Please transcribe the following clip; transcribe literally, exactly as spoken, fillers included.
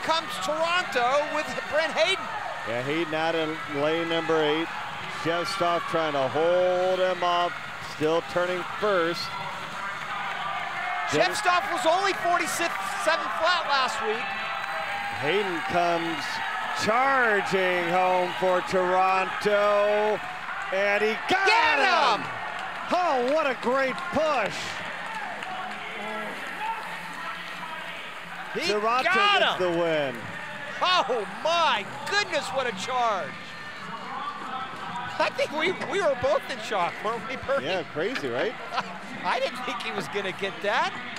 comes Toronto with Brent Hayden. Yeah, Hayden out in lane number eight. Shevstov trying to hold him off, still turning first. Shevstov was only forty-seven flat last week. Hayden comes charging home for Toronto, and he got Get him! him! Oh, what a great push! He Toronto got gets him! the win. Oh my goodness, what a charge! I think we, we were both in shock, weren't we, Bernie? Yeah, crazy, right? I didn't think he was gonna get that.